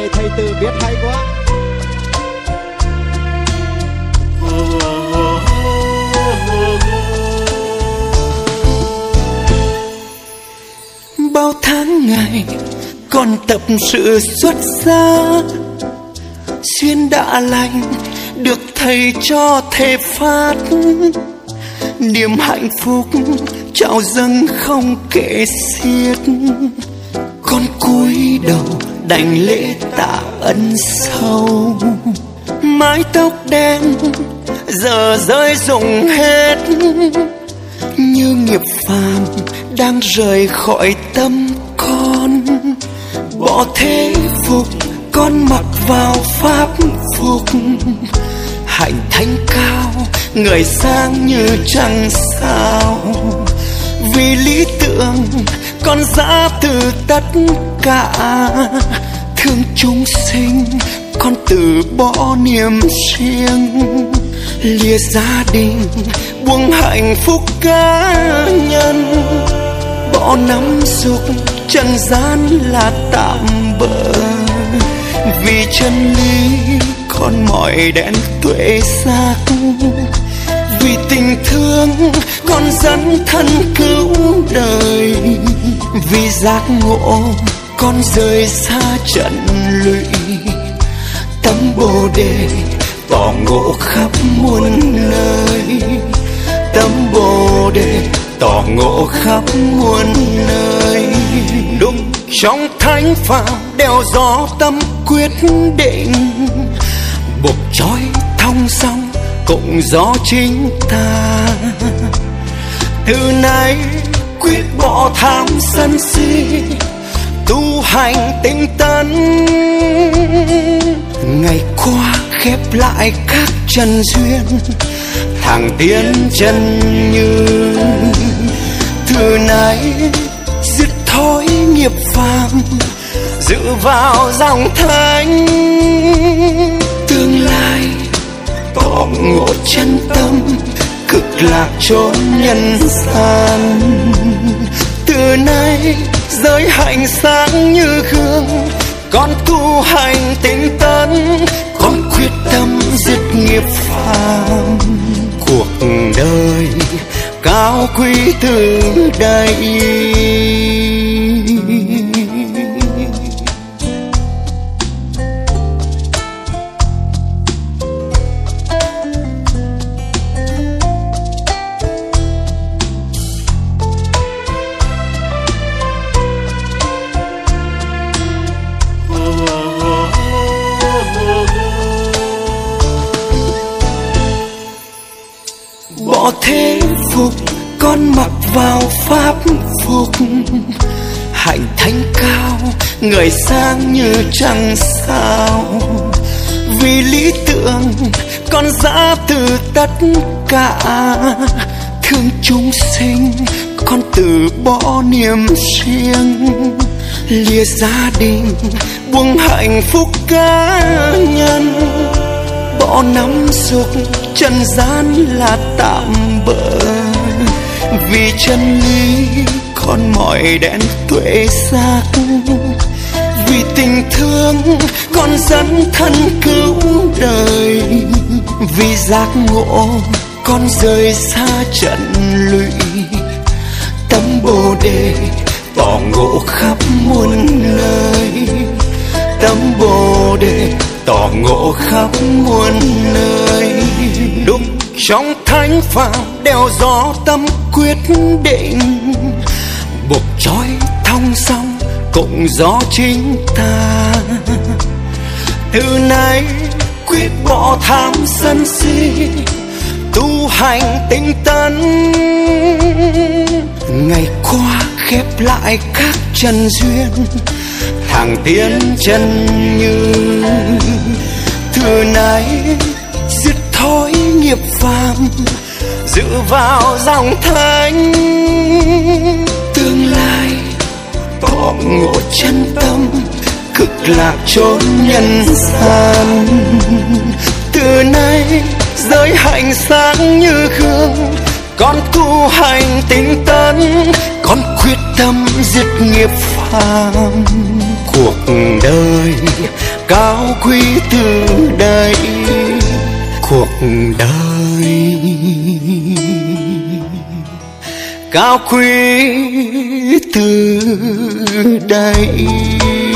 thầy Tư viết hay quá. Bao tháng ngày con tập sự xuất gia, duyên đã lành được thầy cho thể phát, niềm hạnh phúc trao dâng không kể xiết. Con cúi đầu đành lễ tạ ân sâu, mái tóc đen giờ rơi rụng hết, như nghiệp phàm đang rời khỏi tâm con. Bỏ thế phục con mặc vào pháp phục, hạnh thánh cao người sang như trăng sao. Vì lý tưởng con ra từ tất cả, thương chúng sinh con từ bỏ niềm riêng. Lìa gia đình buông hạnh phúc cá nhân, bỏ nắm dục trần gian là tạm bợ. Vì chân lý con mỏi đèn tuệ giác, vì tình thương con dẫn thân cứu đời. Vì giác ngộ con rời xa trận lụy, tâm Bồ Đề tỏ ngộ khắp muôn nơi. Tâm Bồ Đề tỏ ngộ khắp muôn nơi. Đúc trong thánh phàm đeo gió tâm quyết định, buộc trói thong song cùng gió chính ta. Từ nay quyết bỏ tham sân si, tu hành tinh tấn. Ngày qua khép lại các trần duyên, thẳng tiến chân như. Từ nay dứt thói nghiệp phàm, dựa vào dòng thánh. Tương lai tỏ ngộ chân tâm, cực lạc chốn nhân gian. Từ nay giới hạnh sáng như gương, con tu hành tinh tấn. Con quyết tâm dứt nghiệp phàm, cuộc đời cao quý từ đây. Bỏ thế phục con mặc vào pháp phục, hạnh thánh cao người sang như trăng sao. Vì lý tưởng con ra từ tất cả, thương chúng sinh con từ bỏ niềm riêng. Lìa gia đình buông hạnh phúc cá nhân, bỏ nắm dục trần gian là tạm bợ. Vì chân lý con mỏi đèn tuệ giác, vì tình thương con dẫn thân cứu đời. Vì giác ngộ con rời xa trận lụy, tâm Bồ Đề tỏ ngộ khắp muôn nơi. Tâm Bồ Đề tỏ ngộ khắp muôn nơi. Đúc trong thánh phàm đeo gió tâm quyết định, buộc trói thong song cùng gió chính ta. Từ nay quyết bỏ tham sân si, tu hành tinh tấn. Ngày qua khép lại các trần duyên, thẳng tiến chân như. Từ nay dứt thói nghiệp phàm, dựa vào dòng thánh. Tương lai tỏ ngộ chân tâm, cực lạc chốn nhân gian. Từ nay giới hạnh sáng như gương, con tu hành tinh tấn. Con quyết tâm dứt nghiệp phàm, cuộc đời cao quý từ đây cuộc đời, cao quý từ đây.